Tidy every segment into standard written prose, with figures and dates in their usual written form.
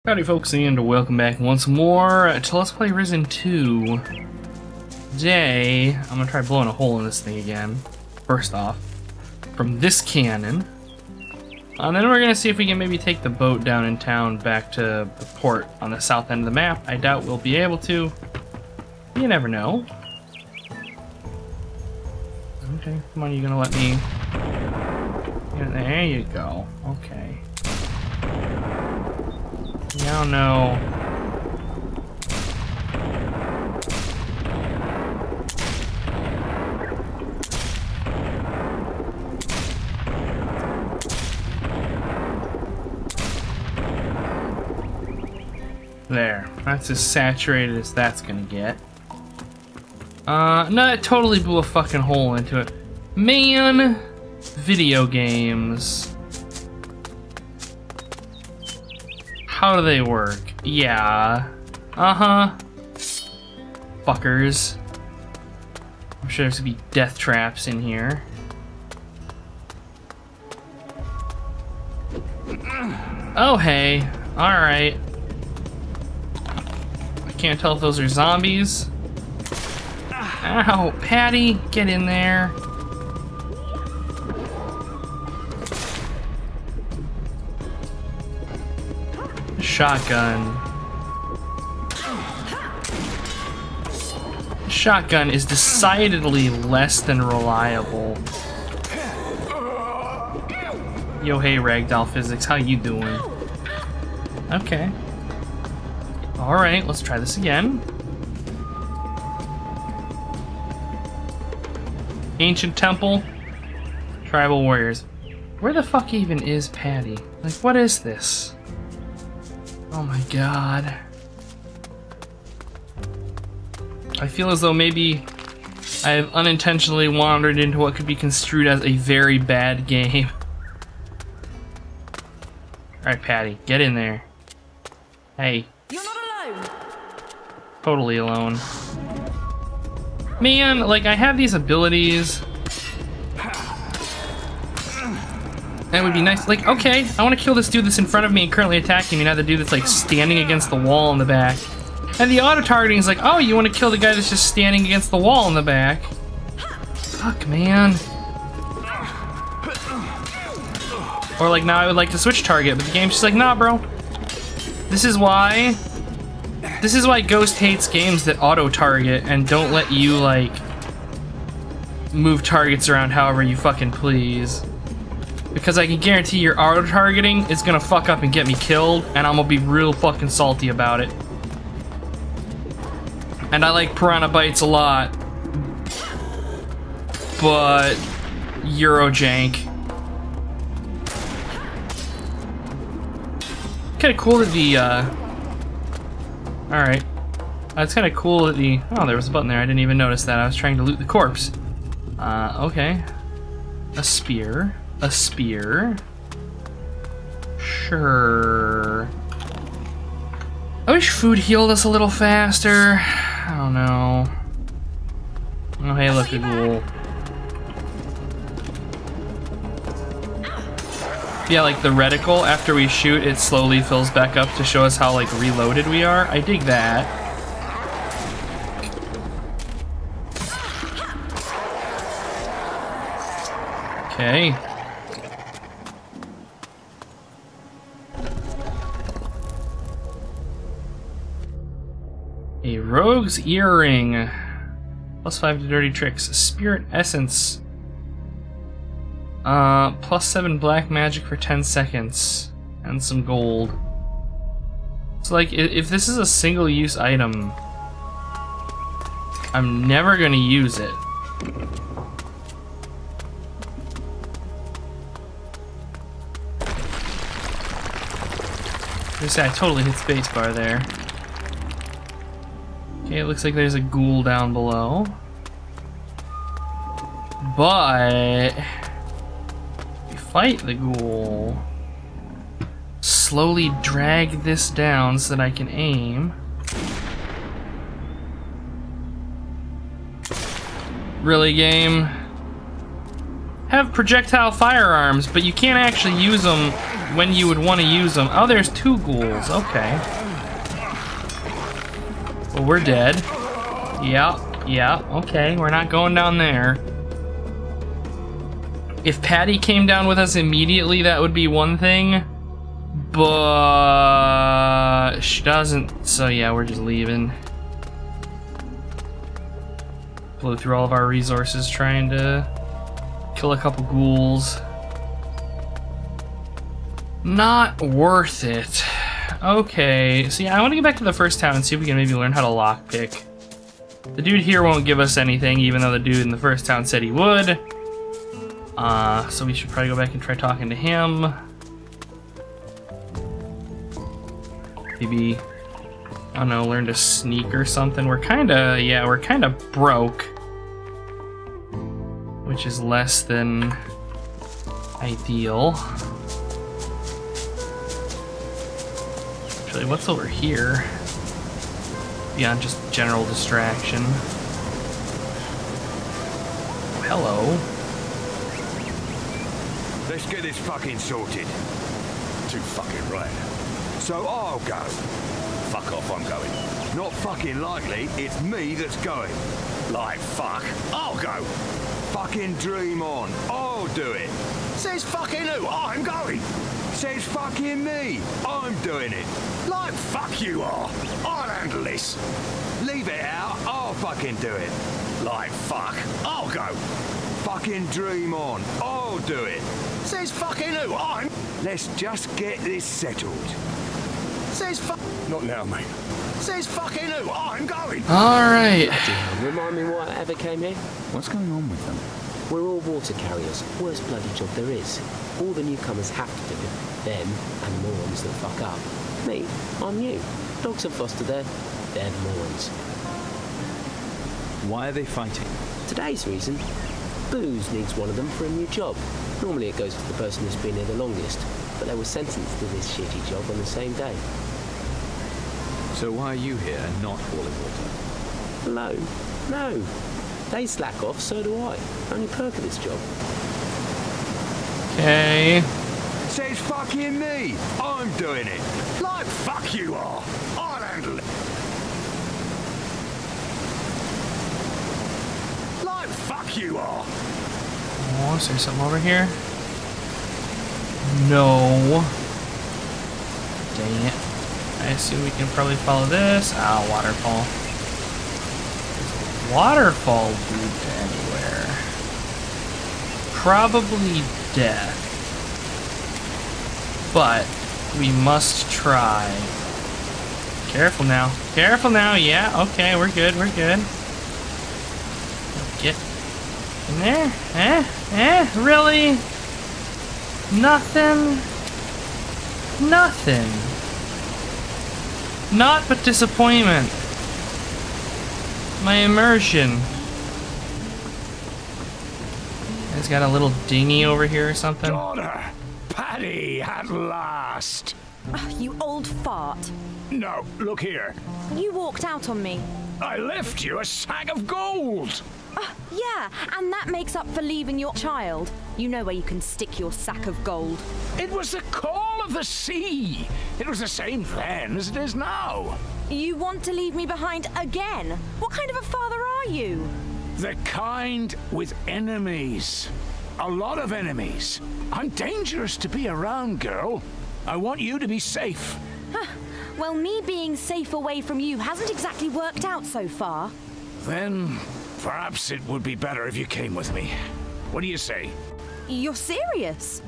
Howdy folks, and welcome back once more to Let's Play Risen 2. Today, I'm gonna try blowing a hole in this thing again, first off, from this cannon. And then we're gonna see if we can maybe take the boat down in town back to the port on the south end of the map. I doubt we'll be able to. You never know. Okay, come on, you gonna let me... Yeah, there you go, okay. No, no. There. That's as saturated as that's gonna get. No, it totally blew a fucking hole into it. Man! Video games. How do they work? Yeah. Uh-huh. Fuckers. I'm sure there's gonna be death traps in here. Oh, hey. Alright. I can't tell if those are zombies. Ow, Patty, get in there. Shotgun. Shotgun is decidedly less than reliable. Yo, hey, Ragdoll Physics, how you doing? Okay. Alright, let's try this again. Ancient Temple. Tribal Warriors. Where the fuck even is Patty? Like, what is this? Oh my god. I feel as though maybe I have unintentionally wandered into what could be construed as a very bad game. Alright, Patty, get in there. Hey. You're not alone. Totally alone. Man, like, I have these abilities. That would be nice. Like, okay, I want to kill this dude that's in front of me and currently attacking me, not the dude that's, like, standing against the wall in the back. And the auto-targeting is like, oh, you want to kill the guy that's just standing against the wall in the back. Fuck, man. Or, like, now I would like to switch target, but the game's just like, nah, bro. This is why Ghost hates games that auto-target and don't let you, like, move targets around however you fucking please. Because I can guarantee your auto-targeting is gonna fuck up and get me killed, and I'm gonna be real fucking salty about it. And I like Piranha Bytes a lot. But... Eurojank. Kinda cool that the, Alright. It's kinda cool that the... Oh, there was a button there, I didn't even notice that. I was trying to loot the corpse. Okay. A spear. A spear. Sure. I wish food healed us a little faster. I don't know. Oh, hey, look, a ghoul. Yeah, like the reticle, after we shoot, it slowly fills back up to show us how, like, reloaded we are. I dig that. Okay. A rogue's earring. +5 to dirty tricks. Spirit essence. +7 black magic for 10 seconds. And some gold. So, like, if this is a single-use item, I'm never gonna use it. I totally hit spacebar there. Okay, it looks like there's a ghoul down below. But... we fight the ghoul. Slowly drag this down so that I can aim. Really, game? have projectile firearms, but you can't actually use them when you would want to use them. Oh, there's 2 ghouls. Okay. Well, we're dead. Yeah, okay. We're not going down there. If Patty came down with us immediately, that would be one thing. But she doesn't, so yeah, we're just leaving. Blow through all of our resources trying to kill a couple ghouls. Not worth it. Okay, so yeah, I want to get back to the first town and see if we can maybe learn how to lockpick. The dude here won't give us anything, even though the dude in the first town said he would. So we should probably go back and try talking to him. Maybe, I don't know, learn to sneak or something. We're kinda broke. Which is less than ideal. Actually, what's over here? Beyond just general distraction. Hello. Let's get this fucking sorted. Too fucking right. So I'll go. Fuck off, I'm going. Not fucking likely, it's me that's going. Like fuck, I'll go. Fucking dream on, I'll do it. Says fucking who, I'm going. Says fucking me, I'm doing it. Like fuck you are, I'll handle this. Leave it out, I'll fucking do it. Like fuck, I'll go. Fucking dream on, I'll do it. Says fucking who, I'm... Let's just get this settled. Says fuck... Not now, mate. Says fucking who, I'm going. Alright. Remind me why I ever came here? What's going on with them? We're all water carriers. Worst bloody job there is. All the newcomers have to do it. Them and the morons that fuck up. Me, I'm new. Dogs are foster there. They're the morons. Why are they fighting? Today's reason. Booze needs one of them for a new job. Normally it goes to the person who's been here the longest, but they were sentenced to this shitty job on the same day. So why are you here and not hauling water? Hello? No. They slack off, so do I. Only perk of this job. Okay. Says fucking me, I'm doing it. Like fuck you are, I'll handle it. Like fuck you are. Oh, is there something over here? No. Dang it. I assume we can probably follow this. Ah, waterfall. Waterfall lead to anywhere. Probably death. But we must try. Careful now. Careful now. Yeah, okay, we're good. We're good. Get in there. Really? Nothing? Nothing. Naught but disappointment. My immersion. It's got a little dinghy over here or something. Daughter, Paddy at last. You old fart. No, look here. You walked out on me. I left you a sack of gold. Yeah, and that makes up for leaving your child. You know where you can stick your sack of gold. It was the call of the sea. It was the same then as it is now. You want to leave me behind again? What kind of a father are you? The kind with enemies. A lot of enemies. I'm dangerous to be around, girl. I want you to be safe. Well, me being safe away from you hasn't exactly worked out so far. Then, perhaps it would be better if you came with me. What do you say? You're serious?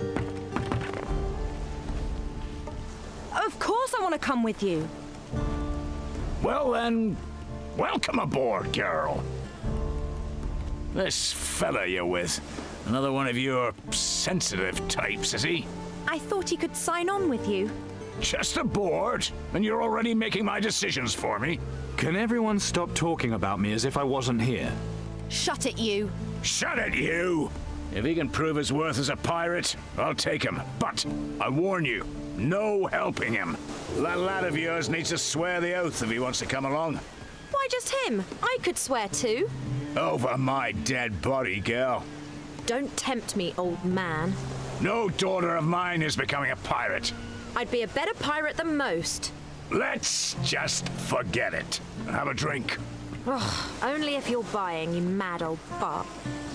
Of course I want to come with you. Well then, welcome aboard, girl. This fella you're with, another one of your sensitive types, is he? I thought he could sign on with you. Just aboard, and you're already making my decisions for me. Can everyone stop talking about me as if I wasn't here? Shut it, you. Shut it, you! If he can prove his worth as a pirate, I'll take him. But, I warn you, no helping him. That lad of yours needs to swear the oath if he wants to come along. Why just him? I could swear too. Over my dead body, girl. Don't tempt me, old man. No daughter of mine is becoming a pirate. I'd be a better pirate than most. Let's just forget it. Have a drink. Ugh, only if you're buying, you mad old fart.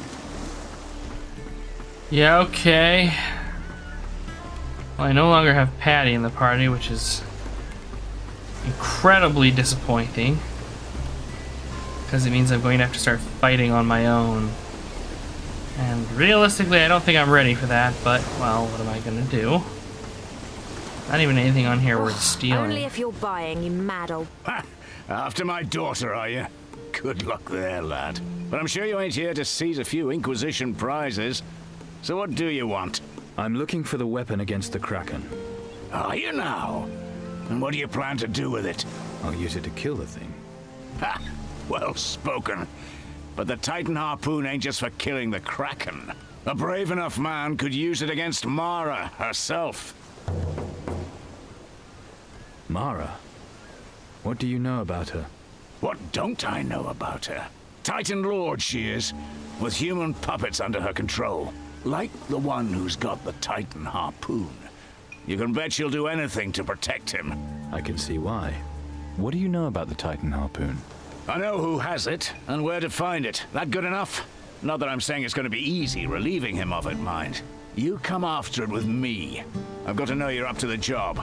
Yeah, okay. Well, I no longer have Patty in the party, which is incredibly disappointing. Because it means I'm going to have to start fighting on my own. And realistically, I don't think I'm ready for that, but, well, what am I gonna do? Not even anything on here worth stealing. Only if you're buying, you mad old... Ha! After my daughter, are you? Good luck there, lad. But I'm sure you ain't here to seize a few Inquisition prizes. So what do you want? I'm looking for the weapon against the Kraken. Are you now? And what do you plan to do with it? I'll use it to kill the thing. Ha! Well spoken. But the Titan harpoon ain't just for killing the Kraken. A brave enough man could use it against Mara herself. Mara? What do you know about her? What don't I know about her? Titan Lord she is, with human puppets under her control. Like the one who's got the Titan harpoon. You can bet she'll do anything to protect him. I can see why. What do you know about the Titan harpoon? I know who has it, and where to find it. That good enough? Not that I'm saying it's going to be easy relieving him of it, mind. You come after it with me. I've got to know you're up to the job.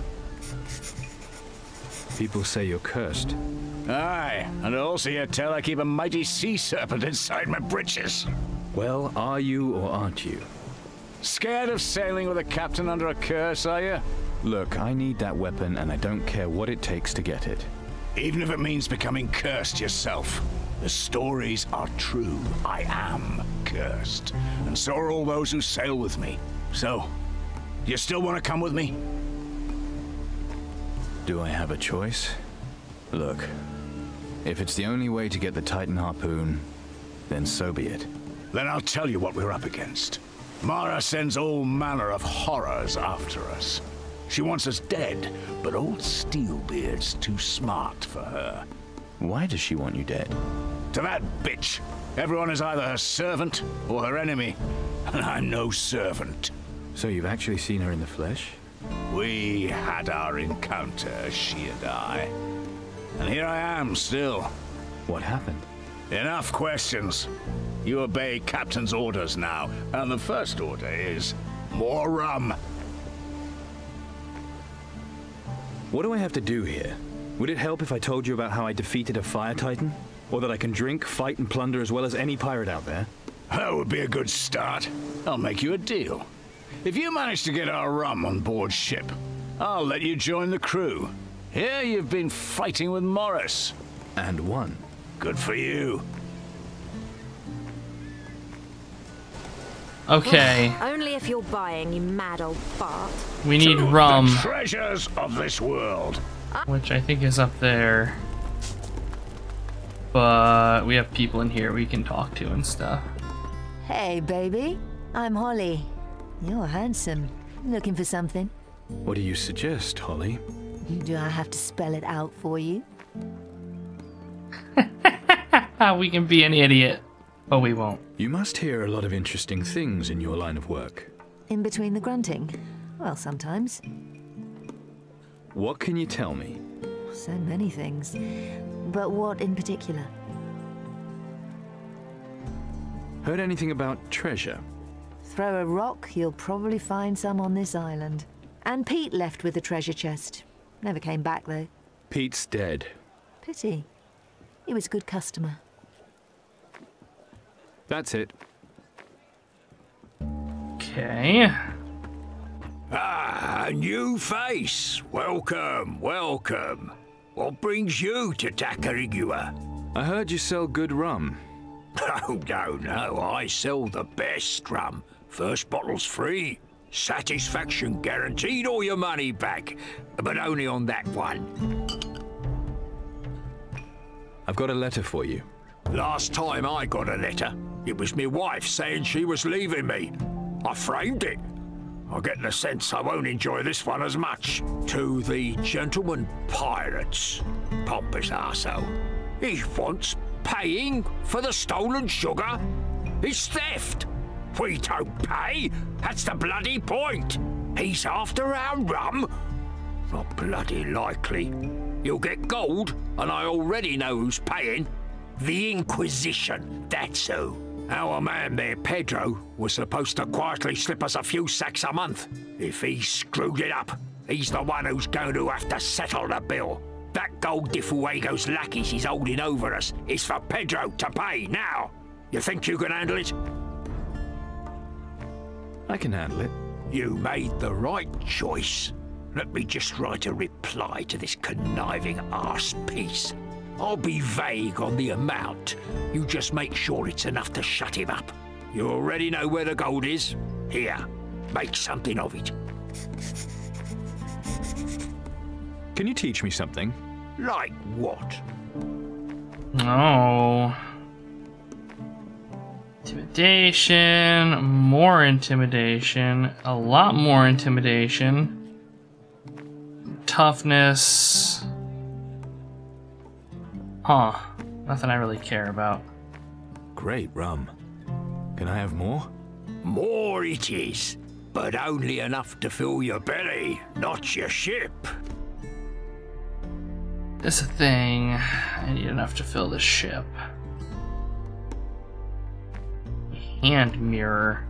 People say you're cursed. Aye, and also you tell I keep a mighty sea serpent inside my britches. Well, are you or aren't you? Scared of sailing with a captain under a curse, are you? Look, I need that weapon, and I don't care what it takes to get it. Even if it means becoming cursed yourself. The stories are true. I am cursed. And so are all those who sail with me. So, you still want to come with me? Do I have a choice? Look, if it's the only way to get the Titan harpoon, then so be it. Then I'll tell you what we're up against. Mara sends all manner of horrors after us. She wants us dead, but old Steelbeard's too smart for her. Why does she want you dead? To that bitch, everyone is either her servant or her enemy, and I'm no servant. So you've actually seen her in the flesh? We had our encounter, she and I. And here I am still. What happened? Enough questions. You obey Captain's orders now, and the first order is more rum. What do I have to do here? Would it help if I told you about how I defeated a fire titan? Or that I can drink, fight, and plunder as well as any pirate out there? That would be a good start. I'll make you a deal. If you manage to get our rum on board ship, I'll let you join the crew. Here you've been fighting with Morris. And won. Good for you. Okay. Only if you're buying, you mad old fart. We need To rum, the treasures of this world. which I think is up there. But we have people in here we can talk to and stuff. Hey, baby. I'm Holly. You're handsome. Looking for something? What do you suggest, Holly? Do I have to spell it out for you? We can be an idiot, but we won't. You must hear a lot of interesting things in your line of work. In between the grunting? Well, sometimes. What can you tell me? So many things. But what in particular? Heard anything about treasure? Throw a rock, you'll probably find some on this island. And Pete left with the treasure chest. Never came back, though. Pete's dead. Pity. He was a good customer. That's it. Okay. Ah, a new face. Welcome, welcome. What brings you to Takarigua? I heard you sell good rum. Oh, no, I sell the best rum. First bottle's free. Satisfaction guaranteed or your money back. But only on that one. I've got a letter for you. Last time I got a letter, it was me wife saying she was leaving me. I framed it. I get the sense I won't enjoy this one as much. To the gentleman pirates, pompous arsehole. He wants paying for the stolen sugar. It's theft. We don't pay. That's the bloody point. He's after our rum. Not bloody likely. You'll get gold, and I already know who's paying. The Inquisition, that's who. Our man there, Pedro, was supposed to quietly slip us a few sacks a month. If he screwed it up, he's the one who's going to have to settle the bill. That gold de Fuego's lackeys he's holding over us is for Pedro to pay now. You think you can handle it? I can handle it. You made the right choice. Let me just write a reply to this conniving arse piece. I'll be vague on the amount. You just make sure it's enough to shut him up. You already know where the gold is. Here, make something of it. Can you teach me something? Like what? Oh. Intimidation, more intimidation, a lot more intimidation. Toughness. Huh. Nothing I really care about. Great rum. Can I have more? More it is, but only enough to fill your belly, not your ship. That's a thing. I need enough to fill this ship. Hand mirror.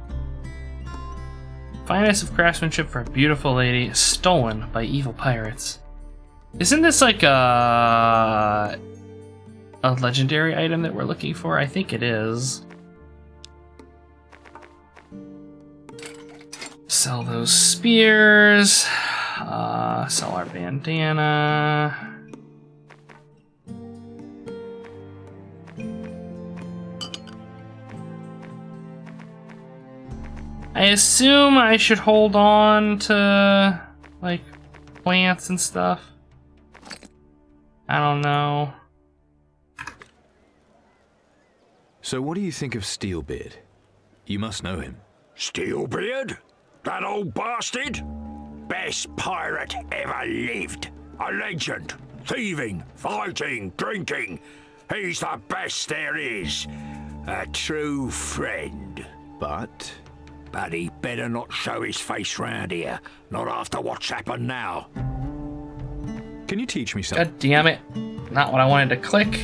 Finest of craftsmanship for a beautiful lady, stolen by evil pirates. Isn't this like a legendary item that we're looking for? I think it is. Sell those spears. Sell our bandana. I assume I should hold on to, like, plants and stuff. I don't know. So what do you think of Steelbeard? You must know him. Steelbeard? That old bastard? Best pirate ever lived. A legend. Thieving, fighting, drinking. He's the best there is. A true friend. But he better not show his face round here. Not after what's happened now. can you teach me something? God damn it. Not what I wanted to click.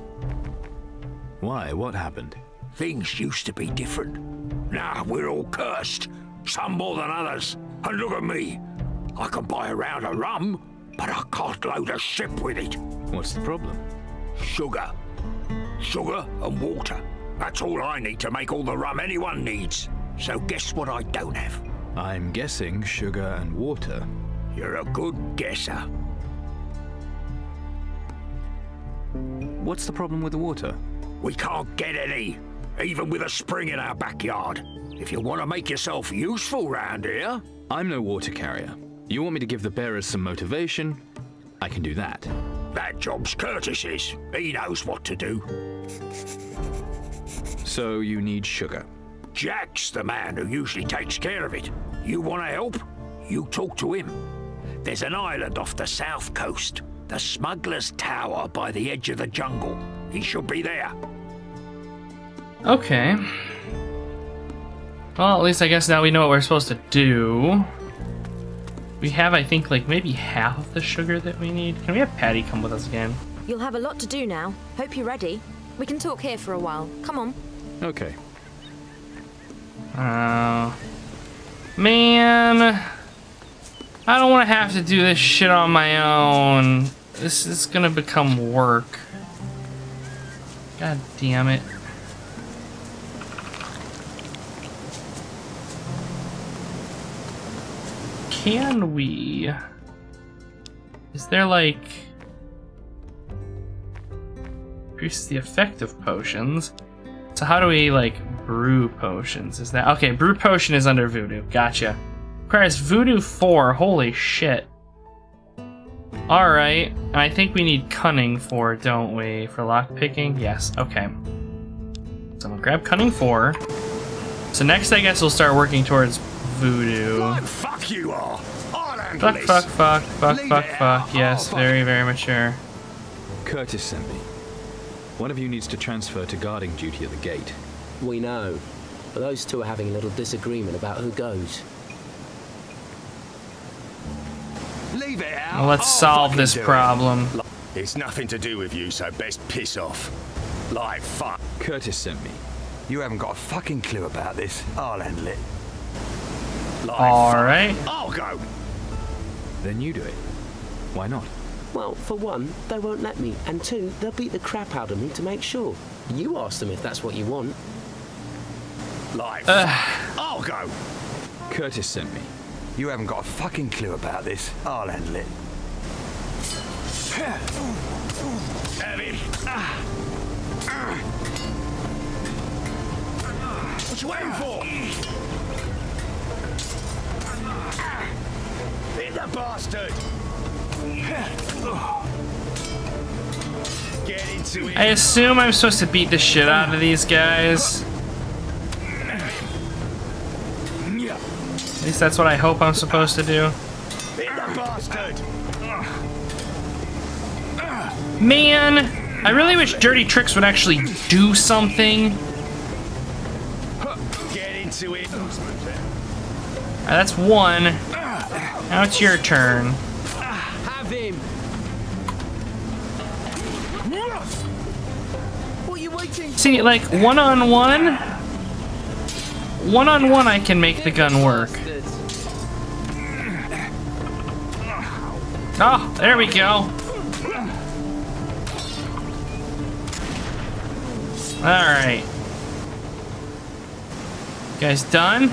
Why? What happened? Things used to be different. Now we're all cursed. Some more than others. And look at me. I can buy a round of rum, but I can't load a ship with it. What's the problem? Sugar. Sugar and water. That's all I need to make all the rum anyone needs. So guess what I don't have? I'm guessing sugar and water. You're a good guesser. What's the problem with the water? We can't get any, even with a spring in our backyard. If you want to make yourself useful round here... I'm no water carrier. You want me to give the bearers some motivation? I can do that. That job's Curtis's. He knows what to do. So you need sugar. Jack's the man who usually takes care of it. You want to help? You talk to him. There's an island off the south coast. The Smuggler's Tower by the edge of the jungle. He should be there. Okay. Well, at least I guess now we know what we're supposed to do. We have, I think, like maybe half of the sugar that we need. Can we have Patty come with us again? You'll have a lot to do now. Hope you're ready. We can talk here for a while. Come on. Okay. Man. I don't want to have to do this shit on my own. This is gonna become work. God damn it. Can we? Is there like... increases the effect of potions. So how do we like brew potions? Is that... okay, brew potion is under voodoo. Gotcha. Requires voodoo 4. Holy shit. Alright. And I think we need cunning 4, don't we? For lockpicking? Yes. Okay. So I'm gonna grab cunning 4. So next I guess we'll start working towards voodoo. Like fuck you are. I'll handle Fuck, this. fuck, fuck, fuck, Leave fuck, it fuck. out. Yes, Oh, fuck. very, very mature. Curtis sent me. One of you needs to transfer to guarding duty at the gate. We know. but those two are having a little disagreement about who goes. Leave it out. Well, let's solve this problem. It's nothing to do with you, so best piss off. Like fuck. Curtis sent me. You haven't got a fucking clue about this. I'll handle it. Like Alright. I'll go. Then you do it. Why not? Well, for one, they won't let me, and two, they'll beat the crap out of me to make sure. You ask them if that's what you want. Like I'll go. Curtis sent me. You haven't got a fucking clue about this. I'll handle it. Have him. What you waiting for? Hit the bastard! Get into it. I assume I'm supposed to beat the shit out of these guys. At least that's what I hope I'm supposed to do. Hit the bastard! Man, I really wish Dirty Tricks would actually do something. Get into it. Alright, that's one. Now it's your turn. Have him! What are you waiting for? See, like, one-on-one I can make the gun work. Oh, there we go. Alright. You guys done?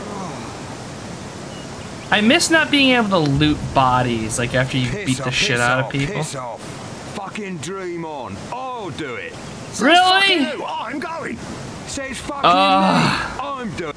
I miss not being able to loot bodies, like after you beat the shit out of people. Piss off. Fucking dream on. I'll do it. Really? Fucking you. I'm going. Says fucking me. I'm doing.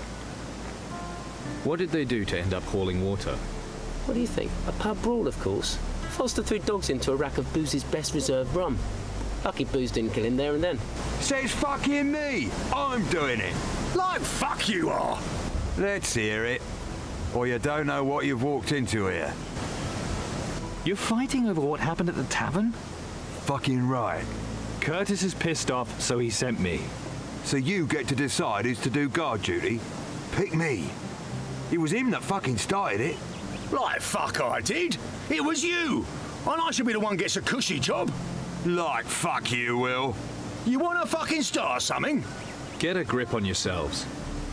What did they do to end up hauling water? What do you think? A pub brawl, of course. Foster threw dogs into a rack of Booze's best reserve rum. Lucky Booze didn't kill him there and then. Says fucking me. I'm doing it. Like fuck you are. Let's hear it. Or you don't know what you've walked into here. You're fighting over what happened at the tavern? Fucking right. Curtis is pissed off, so he sent me. So you get to decide who's to do guard duty? Pick me. It was him that fucking started it. Like fuck I did. It was you. And I should be the one gets a cushy job. Like fuck you, Will. You wanna fucking start something? Get a grip on yourselves.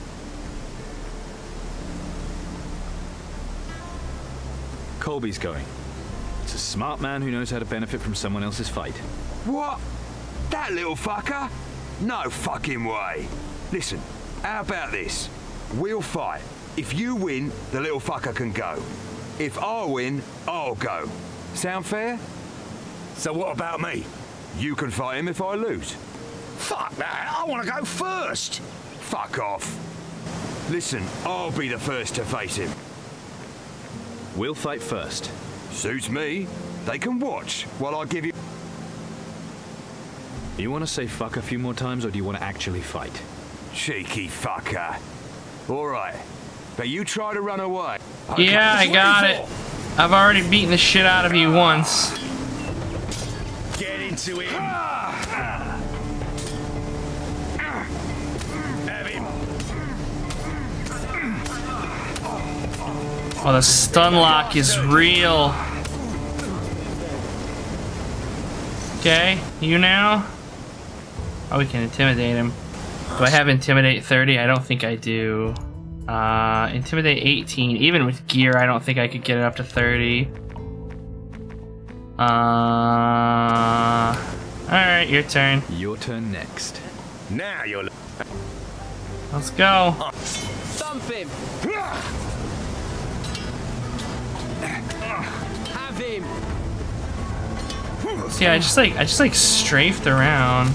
Colby's going. It's a smart man who knows how to benefit from someone else's fight. What? That little fucker? No fucking way. Listen, how about this? We'll fight. If you win, the little fucker can go. If I win, I'll go. Sound fair? So what about me? You can fight him if I lose. Fuck that, I want to go first. Fuck off. Listen, I'll be the first to face him. We'll fight first. Suits me. They can watch while I give you... You want to say fuck a few more times, or do you want to actually fight? Cheeky fucker. All right, but you try to run away. Yeah, I got it. I've already beaten the shit out of you once. Get into him. Have him. Oh, the stun lock is real. Okay, you now? Oh, we can intimidate him. Do I have Intimidate 30? I don't think I do. Intimidate 18. Even with gear, I don't think I could get it up to 30. Alright, your turn. Your turn next. Now you're... Let's go. Thump him! Have him! See, I just like strafed around.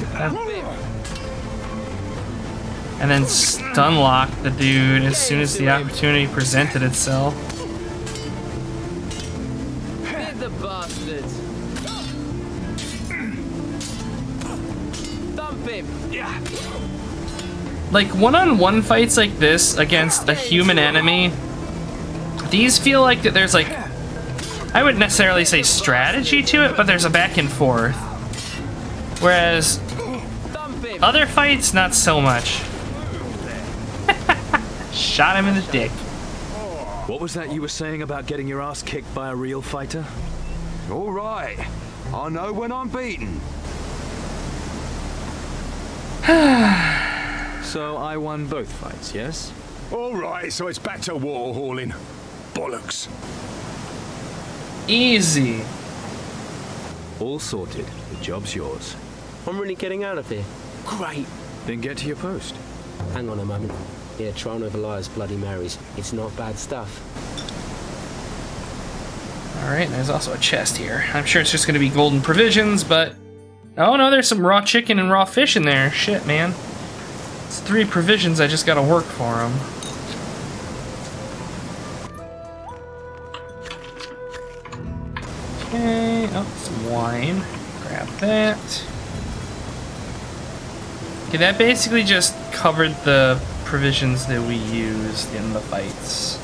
And then stun locked the dude as soon as the opportunity presented itself. Hit the bastards! Thump him! Yeah. Like one-on-one fights like this against a human enemy, these feel like that there's like, I wouldn't necessarily say strategy to it, but there's a back and forth. Whereas other fights, not so much. Shot him in the dick. What was that you were saying about getting your ass kicked by a real fighter? All right. I know when I'm beaten. So I won both fights, yes? All right, so it's back to war hauling. Bollocks. Easy. All sorted. The job's yours. I'm really getting out of here. Great. Then get to your post. Hang on a moment. Yeah, Trial of Elias Bloody Marys. It's not bad stuff. Alright, there's also a chest here. I'm sure it's just gonna be golden provisions, but... Oh no, there's some raw chicken and raw fish in there. Shit, man. It's 3 provisions, I just gotta work for them. Okay, oh, some wine. Grab that. Okay, that basically just covered the provisions that we used in the fights.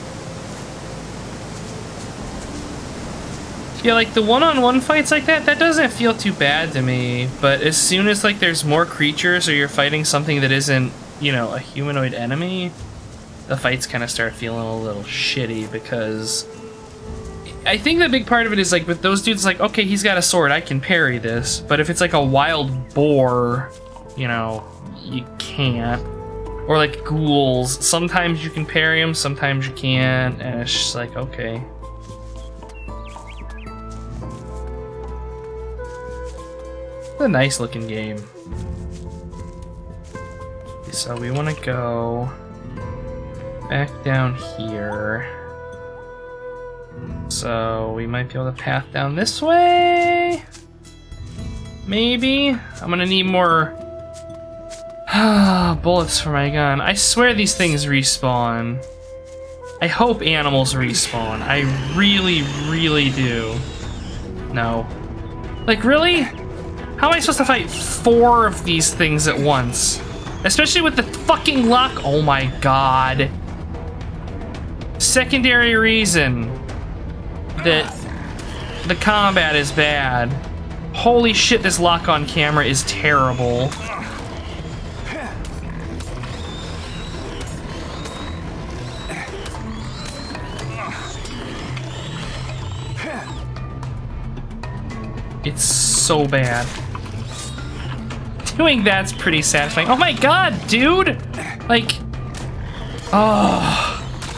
Yeah, like the one-on-one fights like that doesn't feel too bad to me, but as soon as like there's more creatures or you're fighting something that isn't, you know, a humanoid enemy, the fights kind of start feeling a little shitty because I think the big part of it is like with those dudes, like, okay, he's got a sword, I can parry this, but if it's like a wild boar, you know, you can't. Or like ghouls, sometimes you can parry them, sometimes you can't, and it's just like, okay. It's a nice looking game. So we want to go back down here. So we might be able to path down this way? Maybe? I'm gonna need more bullets for my gun. I swear these things respawn. I hope animals respawn. I really, really do. No. Like, really? How am I supposed to fight 4 of these things at once? Especially with the fucking luck. Oh my god. Secondary reason that the combat is bad. Holy shit, this lock on camera is terrible. It's so bad. Doing that's pretty satisfying. Oh my god, dude! Like, oh.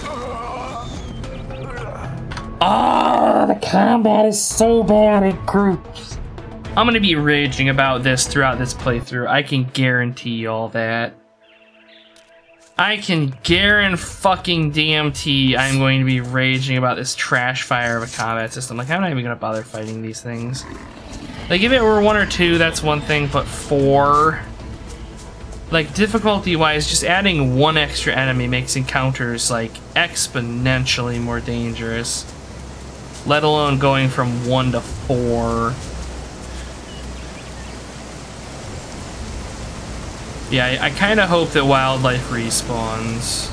Oh, the combat is so bad in groups. I'm gonna be raging about this throughout this playthrough. I can guarantee you all that. I can guarantee I'm going to be raging about this trash fire of a combat system. Like, I'm not even gonna bother fighting these things. Like, if it were 1 or 2, that's one thing, but 4... Like, difficulty-wise, just adding 1 extra enemy makes encounters, like, exponentially more dangerous. Let alone going from 1 to 4. Yeah, I kind of hope that wildlife respawns.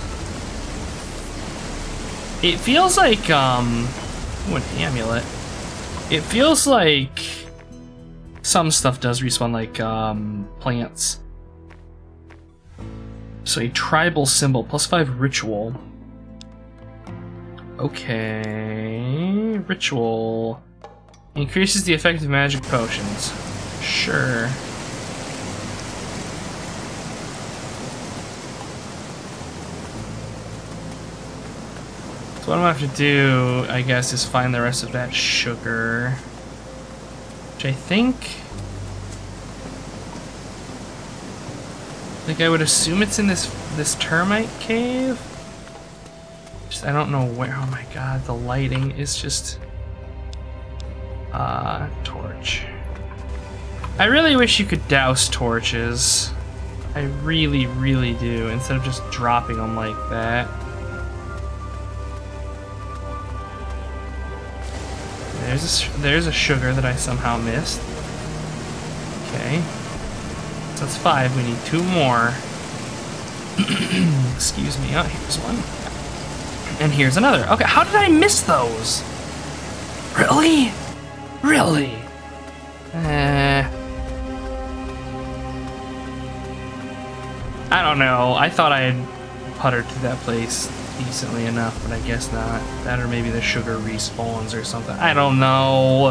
It feels like, ooh, an amulet. It feels like some stuff does respawn, like, plants. So a tribal symbol, +5 ritual. Okay, ritual. Increases the effect of magic potions. Sure. So what I'm gonna have to do, I guess, is find the rest of that sugar. Which I think... Like, I would assume it's in this termite cave? Just, I don't know where. Oh my god, the lighting is just... torch. I really wish you could douse torches. I really, really do, instead of just dropping them like that. There's a sugar that I somehow missed. Okay. So that's 5, we need 2 more. Excuse me, oh, here's one. And here's another. Okay, how did I miss those? Really? Really? I don't know, I thought I had puttered through that place decently enough, but I guess not. That or maybe the sugar respawns or something. I don't know.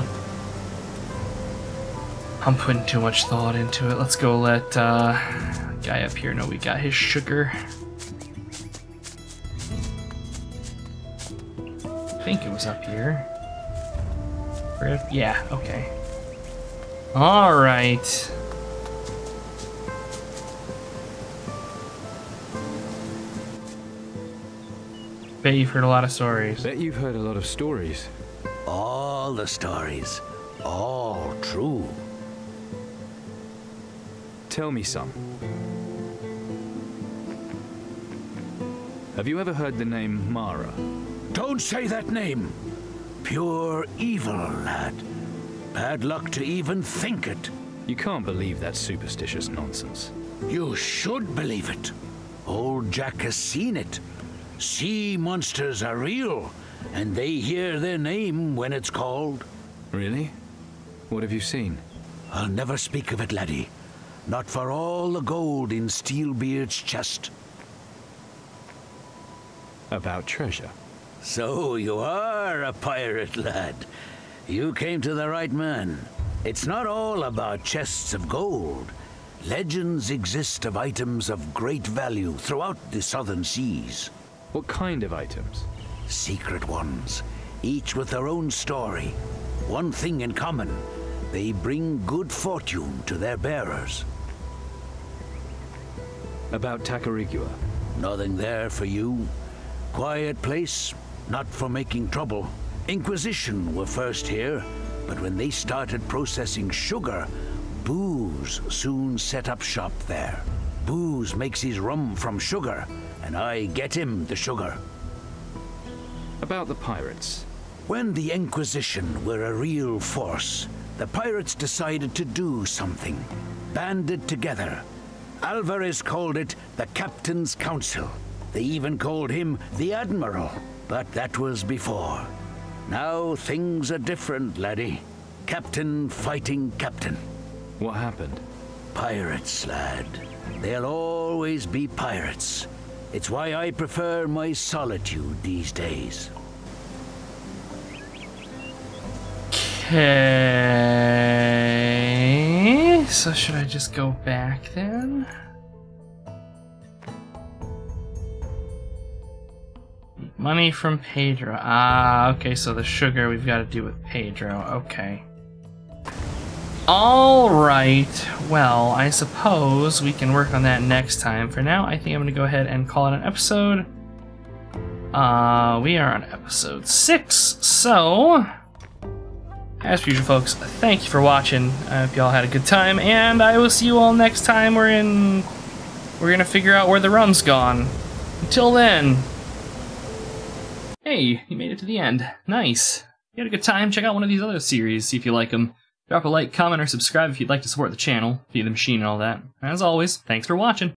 I'm putting too much thought into it. Let's go let guy up here know we got his sugar. I think it was up here. Yeah, okay. Alright. Bet you've heard a lot of stories. Bet you've heard a lot of stories. All the stories. All true. Tell me some. Have you ever heard the name Mara? Don't say that name. Pure evil, lad. Bad luck to even think it. You can't believe that superstitious nonsense. You should believe it. Old Jack has seen it. Sea monsters are real, and they hear their name when it's called. Really? What have you seen? I'll never speak of it, laddie. Not for all the gold in Steelbeard's chest. About treasure. So you are a pirate, lad. You came to the right man. It's not all about chests of gold. Legends exist of items of great value throughout the southern seas. What kind of items? Secret ones, each with their own story. One thing in common, they bring good fortune to their bearers. About Tacarigua. Nothing there for you. Quiet place, not for making trouble. Inquisition were first here, but when they started processing sugar, Booze soon set up shop there. Booze makes his rum from sugar, and I get him the sugar. About the pirates. When the Inquisition were a real force, the pirates decided to do something. Banded together. Alvarez called it the Captain's Council. They even called him the Admiral, but that was before. Now things are different, laddie. Captain fighting captain. What happened? Pirates, lad. They'll always be pirates. It's why I prefer my solitude these days. Okay, so should I just go back then? Money from Pedro. Ah, okay, so the sugar we've got to do with Pedro. Okay. Alright, well, I suppose we can work on that next time. For now, I think I'm going to go ahead and call it an episode. We are on episode 6, so... As per usual, folks, thank you for watching. I hope y'all had a good time, and I will see you all next time. We're gonna figure out where the rum's gone. Until then... Hey, you made it to the end. Nice. You had a good time? Check out one of these other series, see if you like them. Drop a like, comment, or subscribe if you'd like to support the channel, via the machine and all that. As always, thanks for watching.